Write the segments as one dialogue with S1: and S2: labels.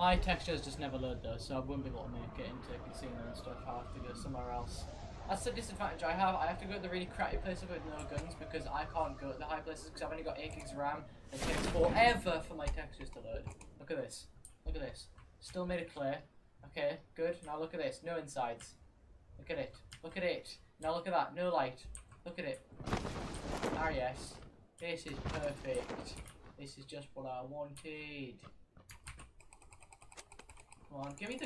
S1: My textures just never load though, so I wouldn't be able to make it into casino and stuff. I'll have to go somewhere else. That's the disadvantage I have. I have to go to the really crappy places with no guns because I can't go to the high places because I've only got 8 gigs of RAM. It takes forever for my textures to load. Look at this. Look at this. Still made it clear. Okay, good. Now look at this. No insides. Look at it. Look at it. Now look at that. No light. Look at it. Ah yes. This is perfect. This is just what I wanted. Come on, give me the...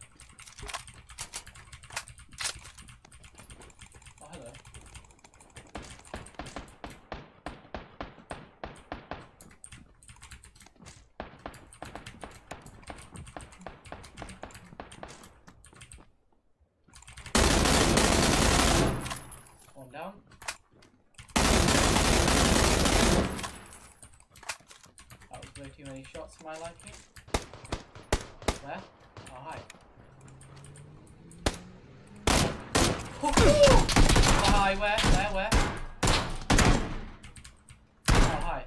S1: Oh, hello. One down. That was way too many shots for my liking. Where? Oh, hi. Oh, hi, where? Where? Oh, hi.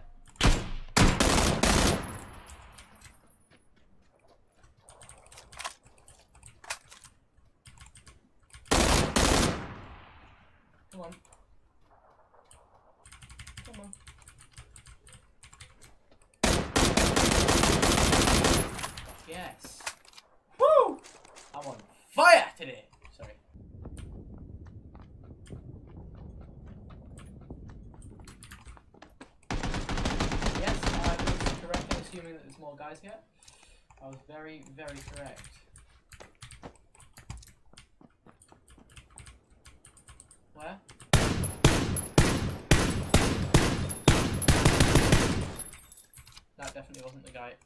S1: Come on. Come on. Yes. Woo! I'm on fire today. Sorry. Yes, I was correct in assuming that there's more guys here. I was very, very correct. Where? That definitely wasn't the guy.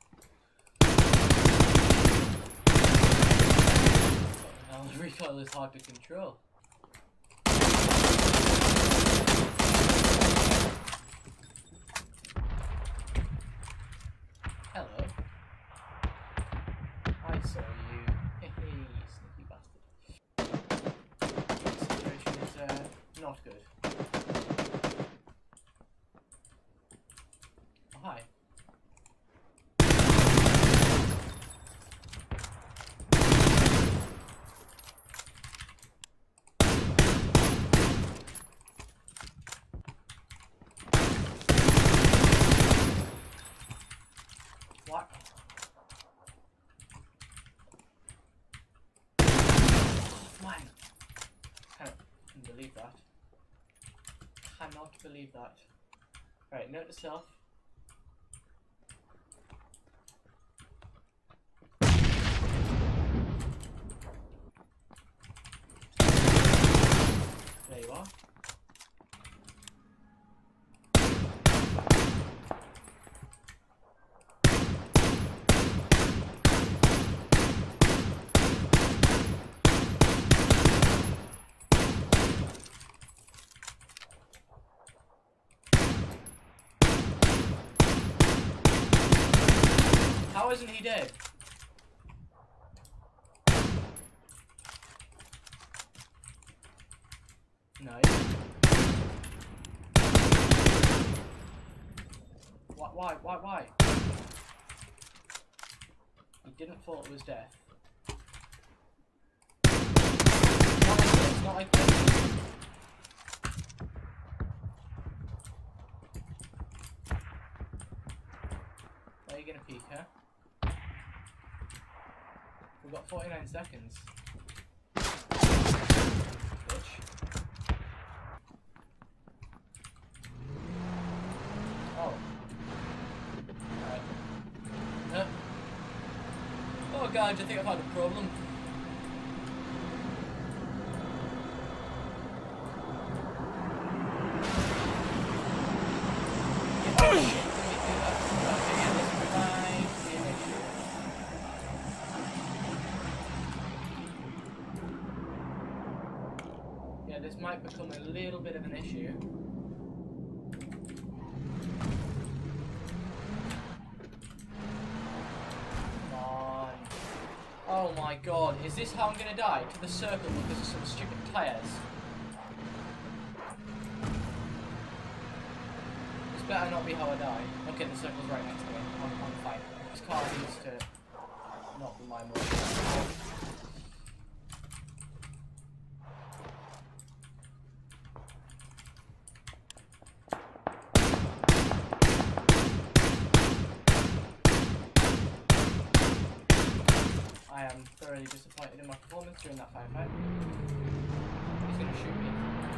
S1: Now the recoil is hard to control. Hello. I saw you. Hey, sneaky bastard. The situation is not good. Oh, hi. What? Oh, man. Can't believe that. Cannot believe that. Right, note to self. There you are. How isn't he dead? No. Why? He didn't thought it was death. Not like this. Where are you gonna peek, huh? We've got 49 seconds. Bitch. Oh. Alright. Oh god, I think I've had a problem. Yeah, this might become a little bit of an issue. Come on. Oh my god, is this how I'm gonna die? To the circle because of some stupid tires? This better not be how I die. Okay, the circle's right next to me. I'm fine. This car needs to... not with my motor. I am thoroughly disappointed in my performance during that firefight. He's gonna shoot me.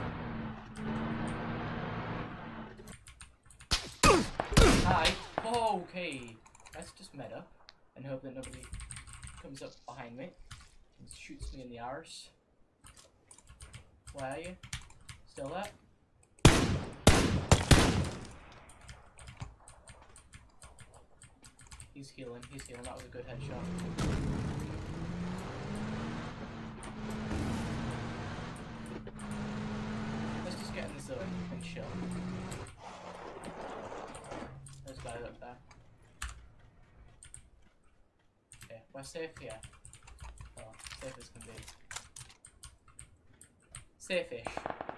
S1: Hi. Okay. Let's just met up and hope that nobody comes up behind me and shoots me in the arse. Where are you? Still there? He's healing, that was a good headshot. Let's just get in the zone and chill. There's guys up there. Okay, we're safe here. Well, safe as can be. Safe-ish.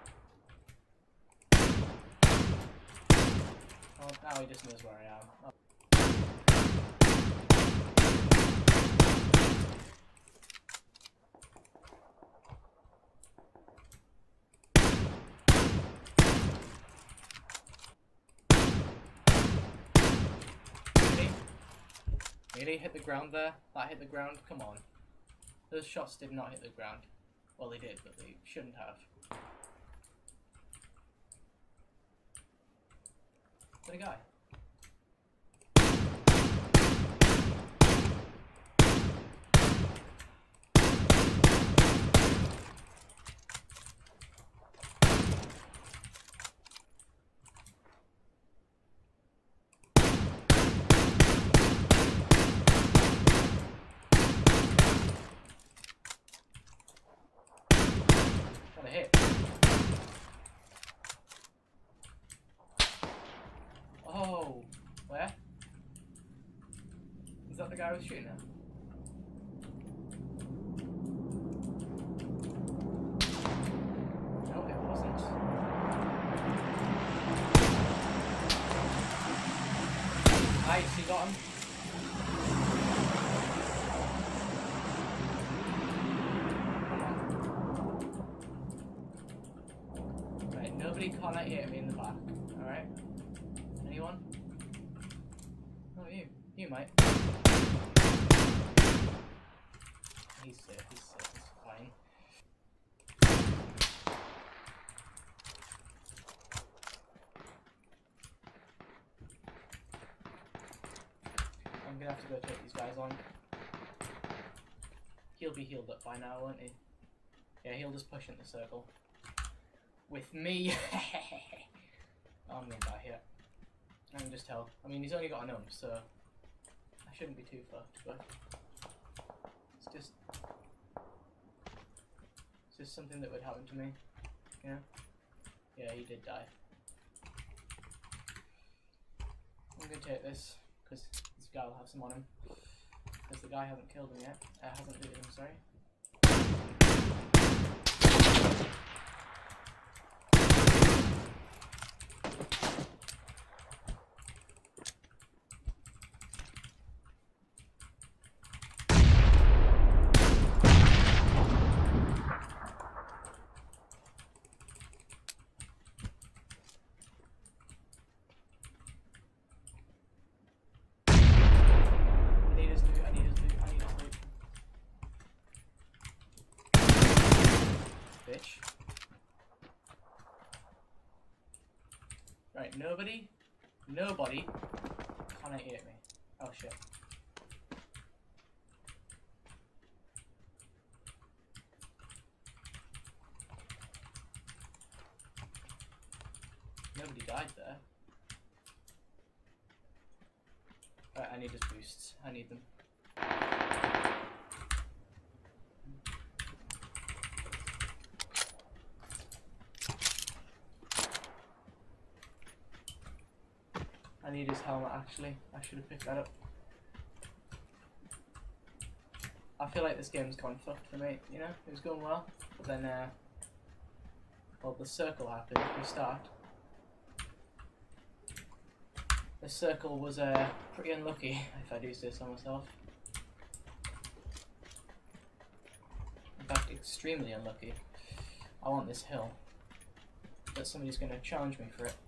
S1: Oh, now he just knows where I am. Oh. Really hit the ground there? That hit the ground? Come on. Those shots did not hit the ground. Well, they did, but they shouldn't have. What a guy. What a hit. Oh, where? Is that the guy I was shooting at? No, it wasn't. Nice, he got him. Nobody can't hit me in the back, alright? Anyone? Oh, you might. He's safe, it's fine. I'm gonna have to go take these guys on. He'll be healed up by now, won't he? Yeah, he'll just push in the circle. With me. Oh, I'm gonna die here. I can just tell. I mean, he's only got an ump, so I shouldn't be too fucked, but it's just something that would happen to me. You know? Yeah, he did die. I'm gonna take this, because this guy will have some on him. Because the guy hasn't killed him yet. Hasn't looted him, sorry. Bitch. Right, nobody can't hit me. Oh shit. Nobody died there. Right, I need his boosts. I need them. I need his helmet actually. I should have picked that up. I feel like this game's gone fucked for me, you know? It was going well, but then well, the circle happened. Restart. The circle was pretty unlucky, if I do say so myself. extremely unlucky. I want this hill. But somebody's going to challenge me for it.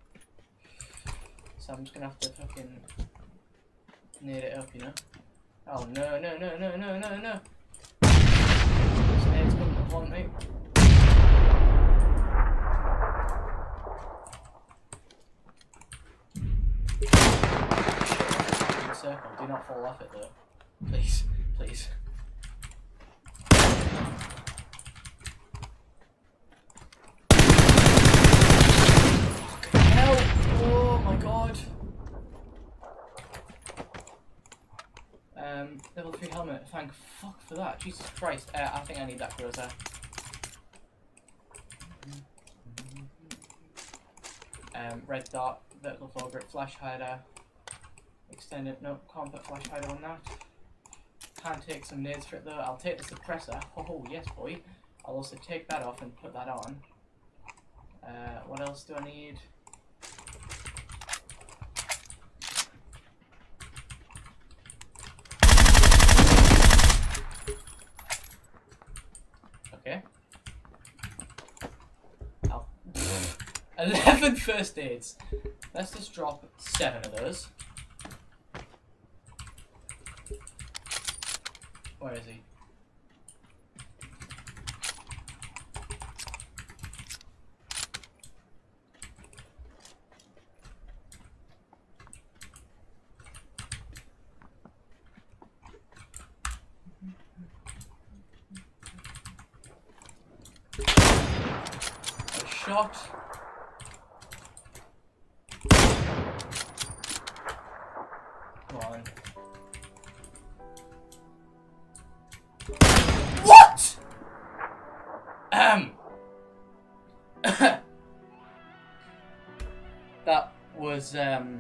S1: So I'm just going to have to fucking nade it up, you know? Oh no, no, no, no, no, no, no! This nade's coming upon me. Circle. Do not fall off it though. Please, please. Help! Oh my god. Level 3 helmet. Thank fuck for that. Jesus Christ. I think I need that Groza. Red dot, vertical foregrip, flash hider. Extended, no, can't put flash hider on that. Can take some nades for it though. I'll take the suppressor. Oh yes boy. I'll also take that off and put that on. What else do I need? Okay. 11 first aids. Let's just drop 7 of those. Where is he? A shot. Come on. What? That was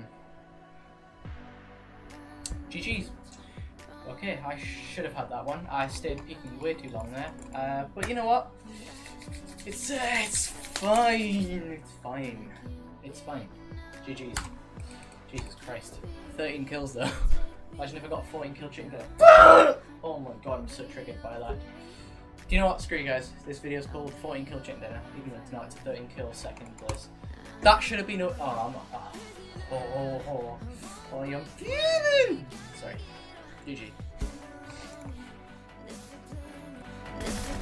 S1: GG's. Okay, I should have had that one. I stayed peeking way too long there. But you know what? It's fine. It's fine. It's fine. GG's. Jesus Christ. 13 kills though. Imagine if I got 14 kill chicken there. Oh my god, I'm so triggered by that. Do you know what? Screw you guys. This video's called 14 kill chicken dinner, even though it's not. It's a 13 kill second place. That should have been. Oh, I'm not. Oh, I'm feeling. Sorry. GG.